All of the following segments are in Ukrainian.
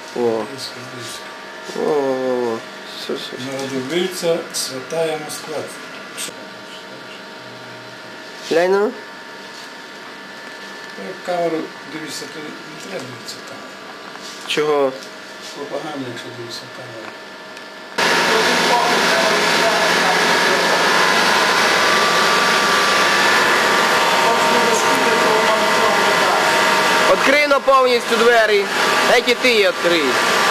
О. Близько. О. Все. Народовильця Святая Москва. Глянь ну. Як камеру дивишся, то не треба дивитися камеру. Чого? Пропаганда, якщо дивишся камеру. Відкрий на повністю двері. Геть і ти її відкрий.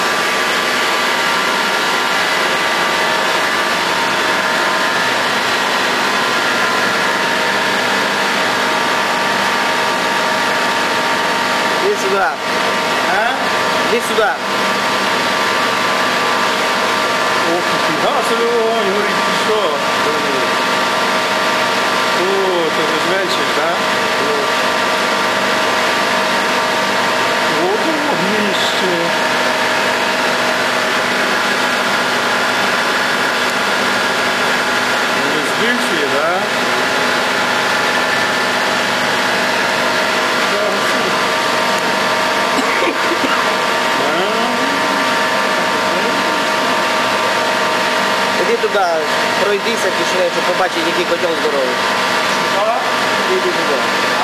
Іди сюди. Іди сюди. Ох, фіга собі вогонь горить, ти що? О, це візьменчик, так? О, вогнище. Він збільшує, так? Іди туди, пройдися пішли, щоб побачити, який котел здоровий. Іди туди.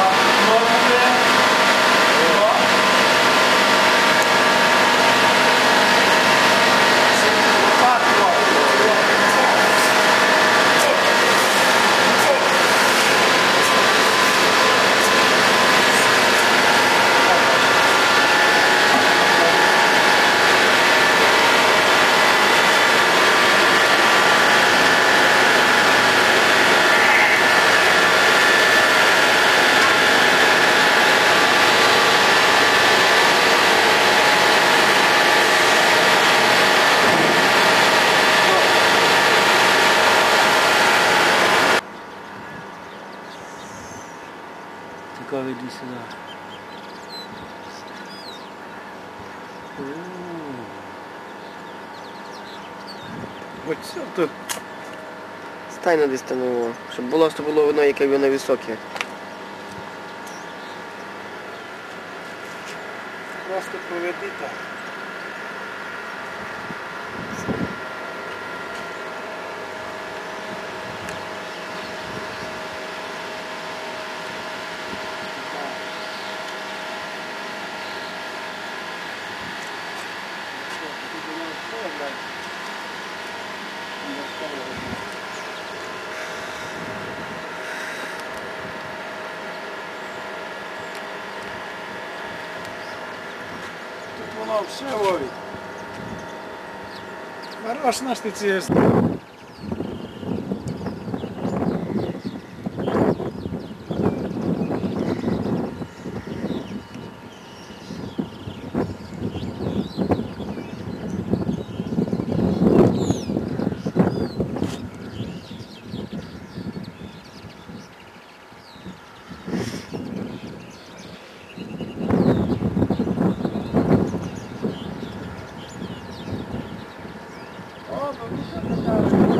Цікаво, йди сюди. Оце тут. Стань на десь, щоб було видно, яке воно високе. Просто проведи так. Тут воно все ловить. Хорош наш ти цієї. О, ну,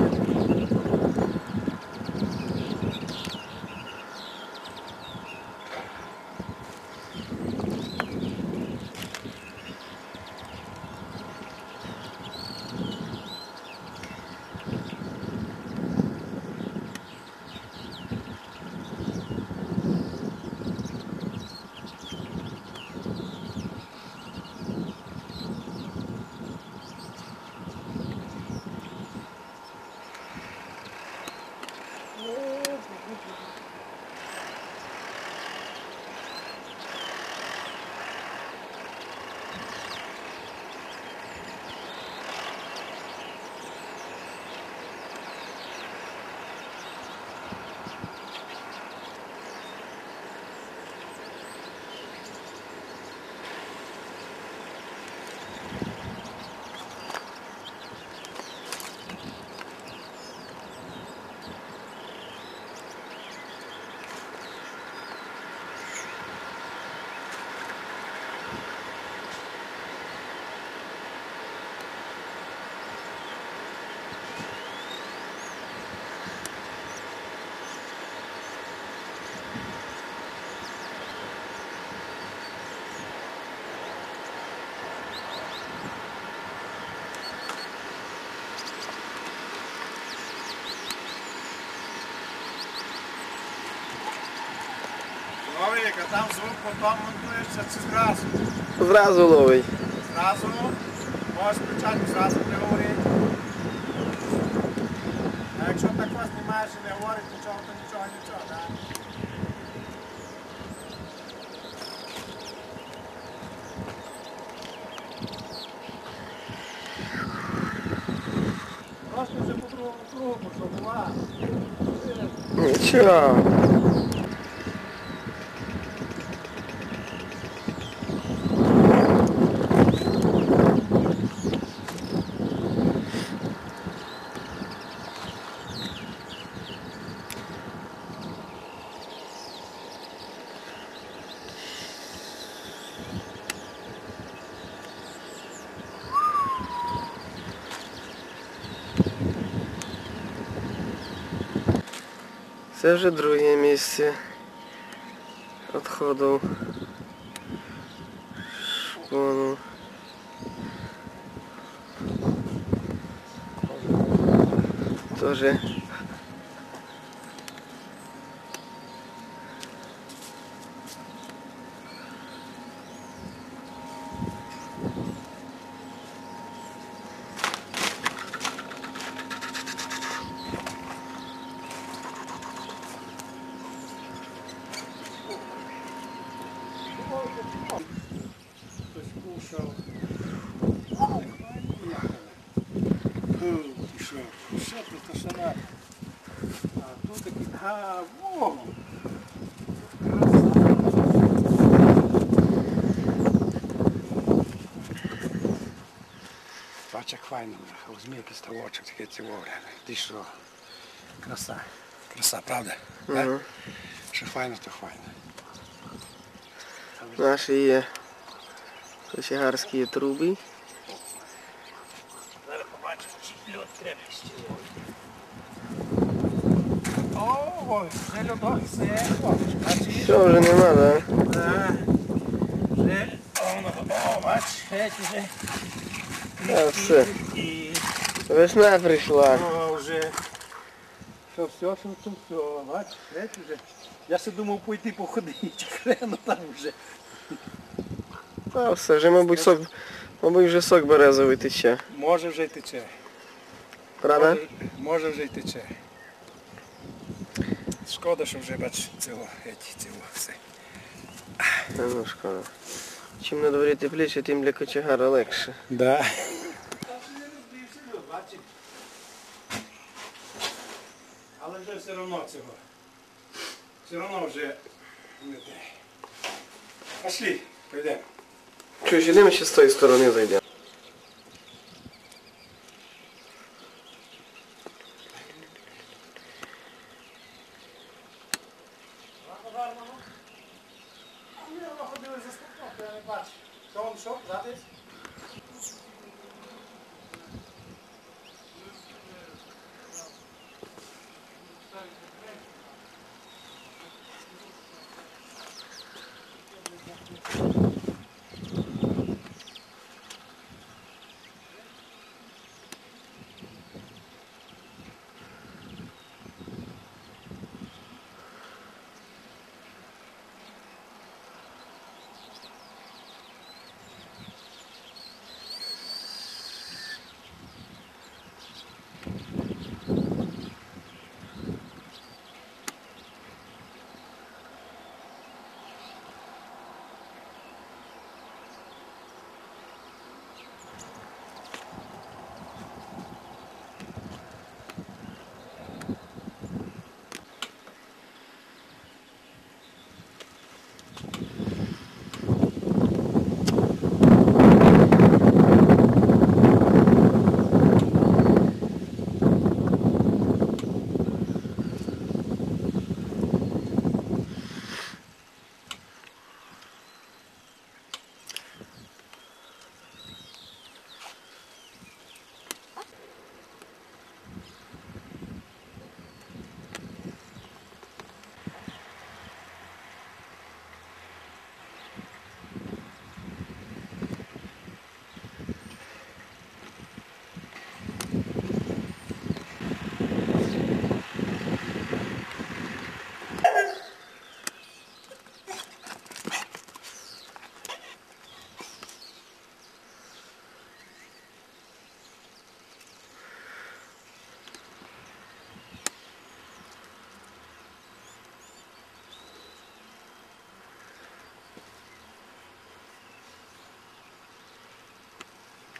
Там звук потім монтується чи зразу. Зразу ловить. Зразу можеш почати, зразу приговорити. А якщо так вас знімаєш і не говорить нічого, то нічого, так? Просто вже по другому кругу пішов, була. Нічого. Це вже друге місце відходу шпону. Тоже Хтось кушав. Пішов. Що тут тишина? А тут такий, во! Бач, як файно, візьми якийсь ставочок, такий ціловий. Ти що? Краса. Краса, правда? Ага. Що файно, то файно. наші є кочегарські труби. Зараз побачимо, чи льот крепкості. Ой, вже льодок, все, бачиш? Що вже нема, да? Так. Вже, бачиш, геть вже. А, все. І, Весна прийшла. вже. Що, все, бачиш, геть вже. Я ще думав пойти походити, хрено там вже. А все, вже, мабуть, вже сок березовий тече. Може вже й тече. Правда? Може вже й тече. Шкода, що вже, бач, цього, все. Ну, шкода. Чим на дворі тепліше, тим для кочегара легше. Да. Але вже все одно цього. Все одно вже не те. Пошли, пойдемо. Чуєш, ідемо ще з тої сторони зайдемо. Ми ходили за стопом, я не бачу. Що він що, задись?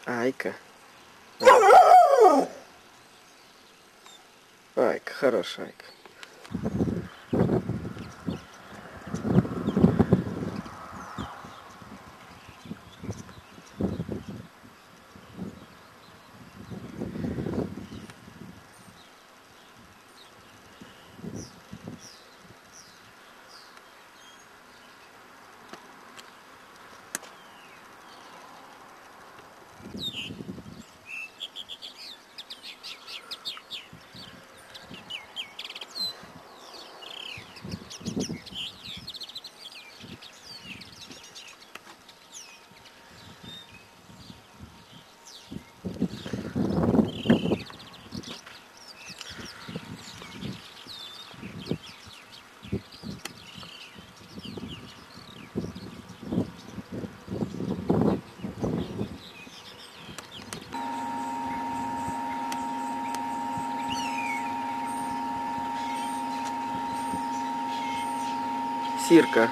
Айка. Айка, хорошая Айка. Сирка.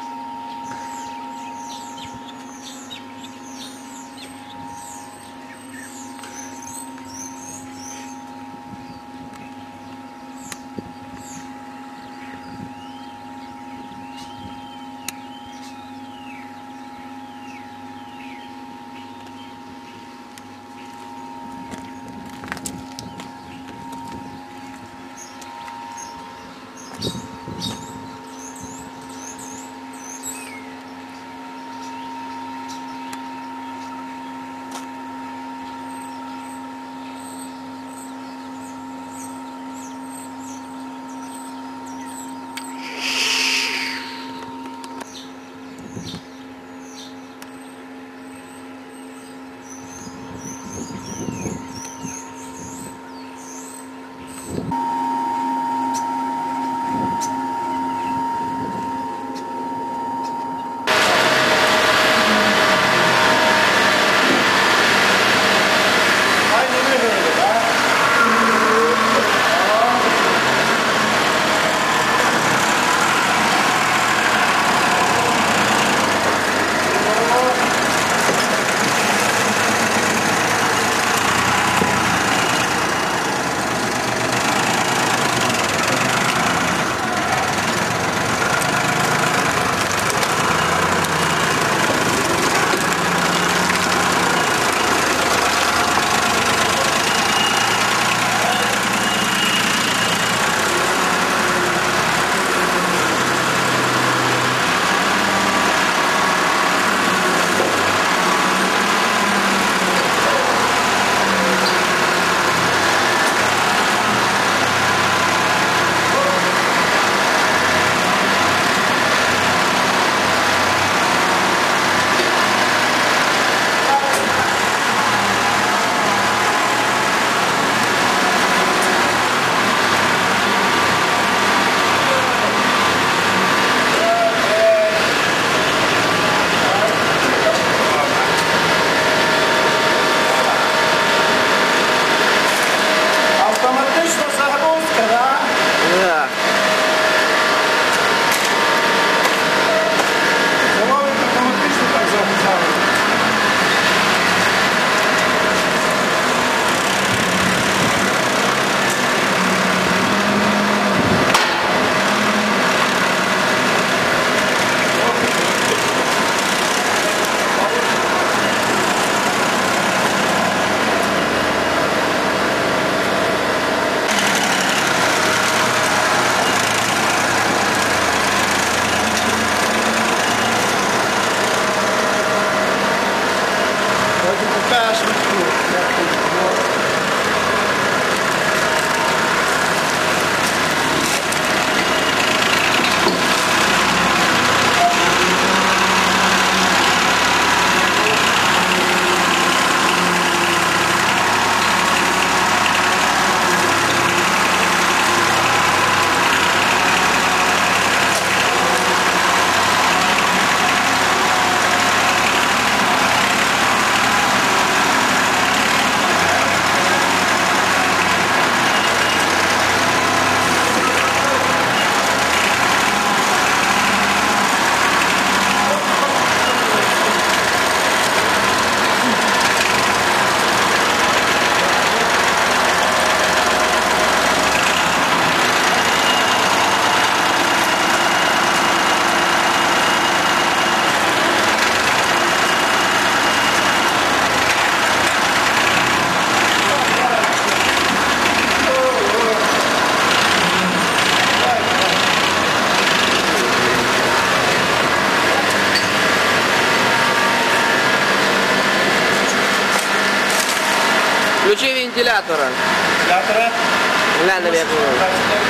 Включи вентилятора. Вентилятора. Глянемо, як воно.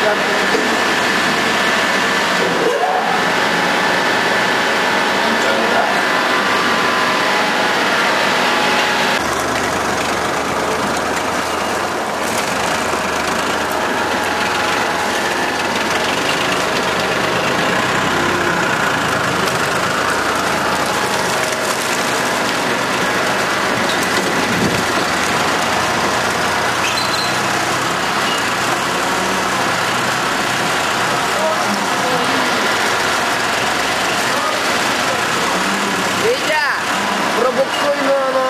Вітя, пробуксуй воно.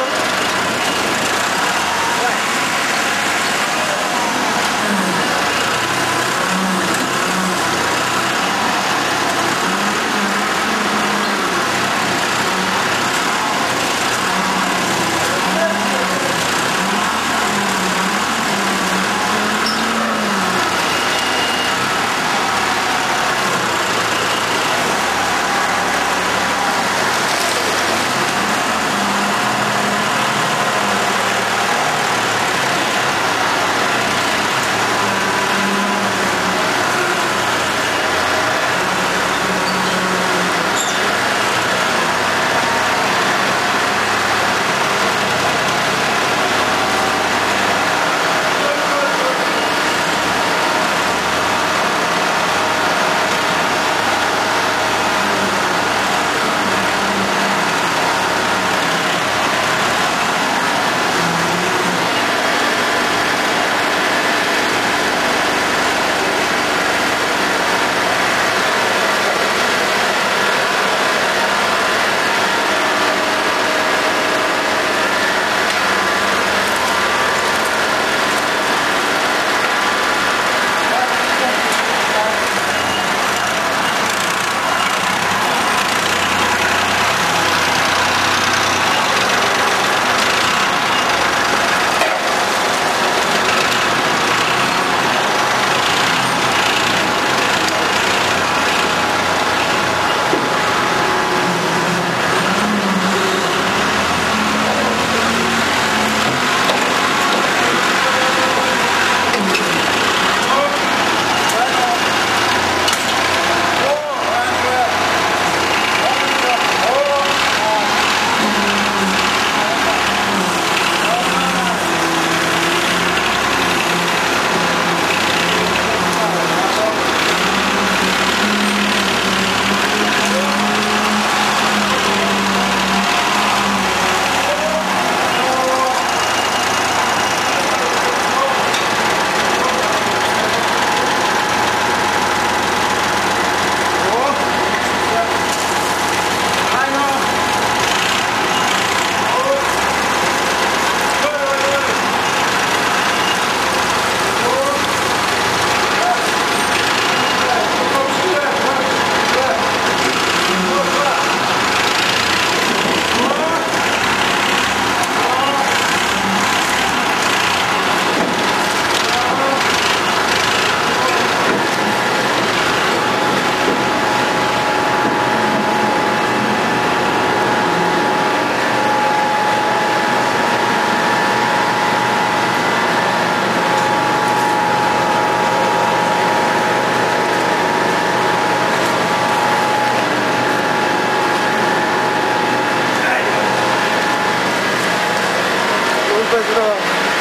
Петро.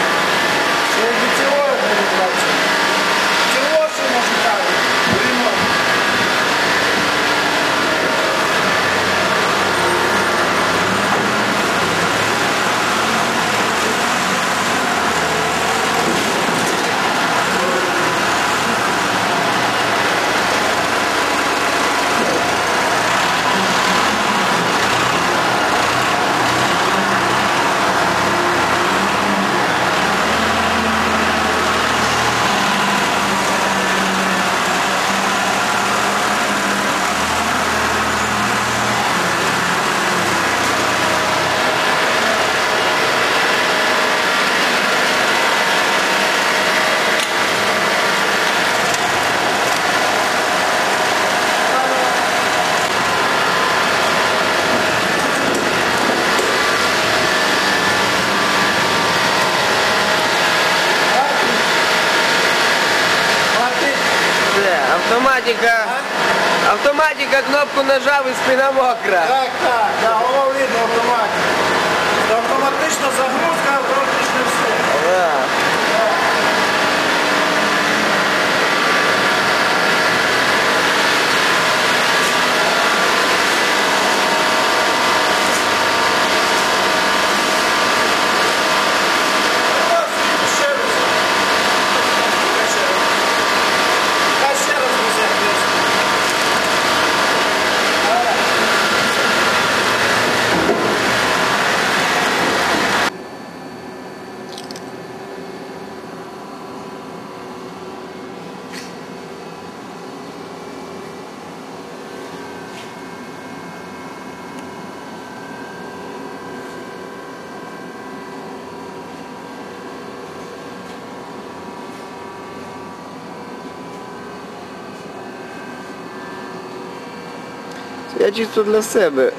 Це від цього організації. Цього що може так? Ремонт. Автоматика, кнопку нажав і спина мокра. Так, голова видно автоматично. Автоматична загрузка, автоматичне все. Да. Ще раз. Хай ще раз везе. Я чисто для себе